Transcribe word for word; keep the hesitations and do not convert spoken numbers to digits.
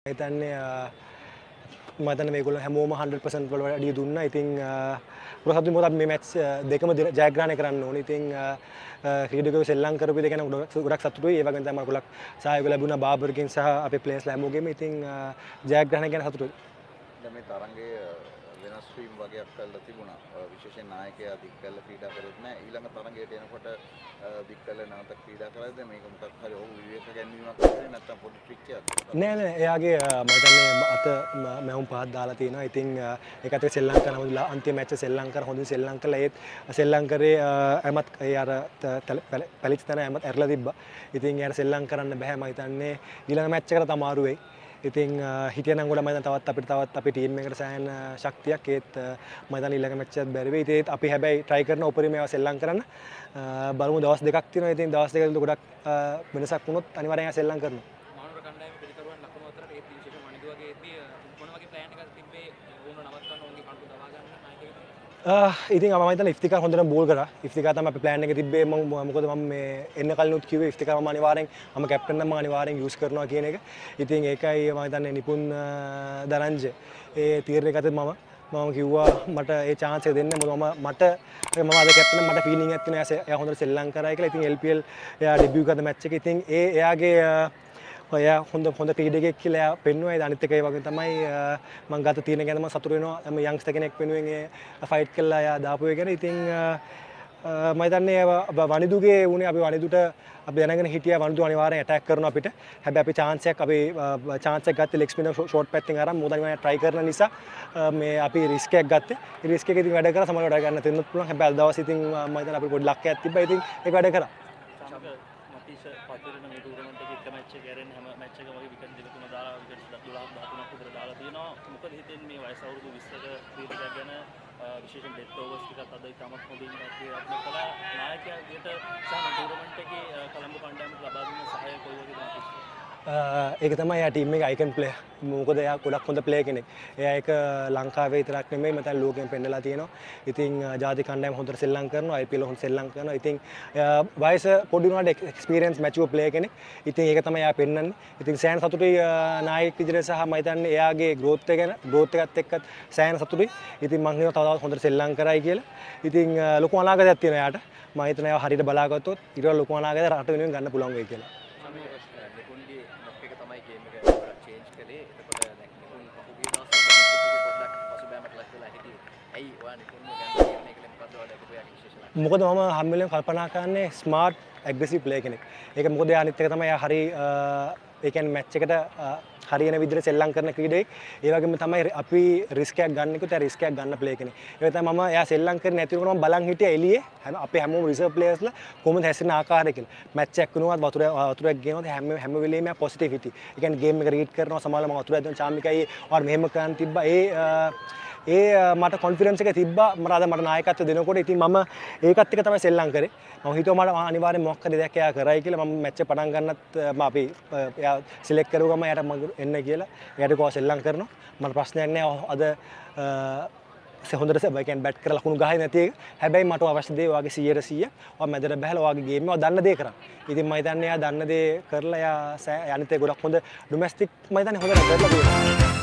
හිතන්නේ මම හිතන්නේ මේගොල්ලෝ හැමෝම hundred percent වල වැඩි දුන්නා. ඉතින් ගොඩක් සතුටින් මොකද මේ මැච් දෙකම ජයග්‍රහණය කරන්න ඕනේ. ඉතින් ක්‍රීඩකයෝ සෙල්ලම් කරපු එක ගැන ගොඩක් සතුටුයි. ඒ වගේම තමයි ගොඩක් සහයෝගය ලැබුණා බාබර්ගෙන් සහ අපේ ප්ලේයර්ස්ලා හැමෝගෙම. ඉතින් ජයග්‍රහණය ගැන සතුටුයි. දැන් මේ තරඟයේ වෙනස් වීම වගේක් කළා තිබුණා. විශේෂයෙන් නායකයා දික් කළා ක්‍රීඩා කරෙත් නැහැ. ඊළඟ තරඟයට එනකොට දික් කළා නැවත ක්‍රීඩා කරද්ද මේක මොකක් හරි ඔහු විවේක ගැනීමක් කරේ නැත්නම් පොඩි ට්‍රික් එකක්. නෑ නෑ එයාගේ මම හිතන්නේ අත මැවුම් පහක් දාලා තියෙනවා. ඉතින් ඒක අතේ ශ්‍රී ලංකාව නමුත් අන්තිම මැච් එක ශ්‍රී ලංකාව හොඳින් ශ්‍රී ලංකාව ඒත් ශ්‍රී ලංකාවේ එමත් ඒ අර පැලිච් තැන එමත් ඇරලා තිබ්බා. ඉතින් එයාට ශ්‍රී ලංකාව කරන්න බෑ. මම හිතන්නේ ඊළඟ මැච් එකට අමාරු වෙයි. ඉතින් හිටියනම් ගොඩක් මම තවත් අපිට තවත් අපේ ටීම් එකට සෑහෙන ශක්තියක් ඒත් මම හිතන්නේ ඊළඟ මැච් එකත් බැරි වෙයි. ඒත් අපි හැබැයි try කරන උපරිම ඒවා සෙල්ලම් කරන්න. බලමු දවස් දෙකක් තියෙනවා. ඉතින් දවස් දෙක තුළ ගොඩක් වෙනසක් වුණොත් අනිවාර්යෙන් සෙල්ලම් කරනවා. මානවර කණ්ඩායමේ පිළිකරුවන් ලකුණු අතරට ඒ විශේෂ මනිදු වගේ එද්දී මොන වගේ ප්ලෑන් එකක් තිබ්බේ ඕනව නවත්තන්න ඕනගේ කණ්ඩු දවා ගන්න නායකයෙකුට? ඉතින් මම හිතන්නේ ඉෆ්තිකාර් හොඳටම බෝල් කරා. ඉෆ්තිකාර් තමයි අපි ප්ලෑන් එක තිබ්බේ. මම මොකද මම මේ එන්න කලිනුත් කිව්වේ ඉෆ්තිකාර් මම අනිවාර්යෙන් මම කැප්ටන් නම් මම අනිවාර්යෙන් යූස් කරනවා කියන එක. ඉතින් ඒකයි මම හිතන්නේ නිපුන් දරංජ ඒ තීරණය ගත්තේ මම මම කිව්වා මට ඒ chance එක දෙන්න. මොකද මම මට මම අද කැප්ටන් මට ෆීලිං එකක් තියෙනවා එයා හොඳට සෙල්ලම් කරා කියලා. ඉතින් L P L එයා ඩෙබියු කරන මැච් එක. ඉතින් ඒ එයාගේ ඔයා හොඳ හොඳ ක්‍රීඩකයෙක් කියලා එයා පෙන්වුවා. ඒ අනිත් එක ඒ වගේ තමයි මම ගත තීරණ ගැන මම සතුටු වෙනවා. මම යන්ග්ස්ටර් කෙනෙක් වෙනුවෙන් ඒ ෆයිට් කළා එයා දාපු එක ගැන. ඉතින් මම හිතන්නේ වනිදුගේ උනේ අපි වනිදුට අපි දැනගෙන හිටියා වනිදු අනිවාර්යෙන් ඇටැක් කරනවා අපිට. හැබැයි අපි chance එකක් අපි chance එකක් ගත්තේ ලෙග් ස්පිනර් ෂෝට් පැත්තෙන් අරන් මොකද අනිවාර්යෙන් try කරන නිසා මේ අපි රිස්ක් එකක් ගත්තේ. ඒ රිස්ක් එක ඉතින් වැඩ කරා සමහරවිට වැඩ ගන්න තෙන්නත් පුළුවන්. හැබැයි අද දවසේ ඉතින් මම හිතන්නේ අපිට පොඩි ලක් එකක් තිබ්බා. ඉතින් ඒක වැඩ කරා. මතිෂ පතරන මේ ටූර්නමන්ට් එකේ එක මැච් එක ගැරෙන් හැම මැච් එක වගේ විකට් දෙක තුන දාලා විකට් දොළහක් දහතුනක් විතර දාලා තියෙනවා. මොකද හිතෙන්නේ මේ වයස අවුරුදු විස්සක ක්‍රීඩකයා ගැන විශේෂයෙන් ඩෙත් ඕවර්ස් ටිකත් අද ඉතාමත් හොඳින් ක්‍රියාත්මක කළා. නායකයා විදිහට සහ ටූර්නමන්ට් එකේ කොළඹ කණ්ඩායමට ලබා දුන්න සහාය කොයි වගේද මතිෂ? ඒක තමයි එයා ටීම් එකේ අයිකන් ප්ලේයර්. මොකද එයා ගොඩක් හොඳ ප්ලේයර් කෙනෙක්. එයා ඒක ලංකාවේ විතරක් නෙමෙයි මම දැන් ලෝකෙම පෙන්නලා තියෙනවා. ඉතින් ජාතික කණ්ඩායම හොඳට සෙල්ලම් කරනවා. I P L හොඳට සෙල්ලම් කරනවා. ඉතින් වයස පොඩි වුණාට එක්ස්පීරියන්ස් මැචුවර් ප්ලේයර් කෙනෙක්. ඉතින් ඒක තමයි එයා පෙන්නන්නේ. ඉතින් සෑහෙන සතුටුයි නායක විදිහට සහ මම හිතන්නේ එයාගේ growth එක ගැන growth එකත් එක්කත් සෑහෙන සතුටුයි. ඉතින් මම හිතනවා තව තවත් හොඳට සෙල්ලම් කරයි කියලා. ඉතින් ලොකු අනාගතයක් තියෙනවා එයාට. මම හිතනවා එයා හරියට බලාගත්තොත් ඊට වඩා ලොකු අනාගතයක් රට වෙනුවෙන් ගන්න පුළුවන් වෙයි කියලා. මොකද මම හැම වෙලේම කල්පනා කරන්නේ ස්මාර්ට් ඇග්‍රෙසිව් ප්ලේ කෙනෙක්. ඒක මොකද එයා අනිත් එක තමයි එයා හරි ඒ කියන්නේ මැච් එකට හරියන විදිහට සෙල්ලම් කරන ක්‍රීඩකයෙක්. ඒ වගේම තමයි අපි රිස්ක් එකක් ගන්නකොත් එයා රිස්ක් එකක් ගන්න ප්ලේ කෙනෙක්. ඒක තමයි මම එයා සෙල්ලම් කරන්නේ නැති වුණාම මම බලන් හිටියා එළියේ අපේ හැමෝම රිසර්ව් ප්ලේයර්ස්ලා කොහොමද හැසිරෙන ආකාරය කියලා. මැච් එකක් වෙනවත් වතුර වතුරක් ගේනවත් හැම හැම වෙලේම එයා පොසිටිවිටි. ඒ කියන්නේ ගේම් එක රීඩ් කරනවා සමහරවල් මම වතුරක් දෙන චාමිකයි ඔයාලා මෙහෙම කරන් තිබ්බා. ඒ ඒ මට කොන්ෆිඩන්ස් එක තිබ්බා මට අද මට නායකත්වය දෙනකොට. ඉතින් මම ඒකත් එක තමයි සෙල්ලම් කරේ. මම හිතුවා මට අනිවාර්යෙන් මොකක් හරි දෙයක් එයා කරයි කියලා. මම මැච් එක පටන් ගන්නත් මම අපි එයා සිලෙක්ට් කරුවා ගම එයාට මම එන්න කියලා. එයාට කොහොම සෙල්ලම් කරනවා. මට ප්‍රශ්නයක් නෑ අද හොඳට ඒ කියන්නේ බැට් කරලා ලකුණු ගහයි නැති එක. හැබැයි මට අවශ්‍ය දේ ඔයාගේ සීයට සීය ඔයා මැදට බහලා ඔයාගේ ගේම් එක දන්න දේ කරා. ඉතින් මම හිතන්නේ එයා දන්න දේ කරලා එයා අනිත් ඒ ගොඩක් හොඳ ඩොමෙස්ටික් මම හිතන්නේ හොඳට කරලා තියෙනවා.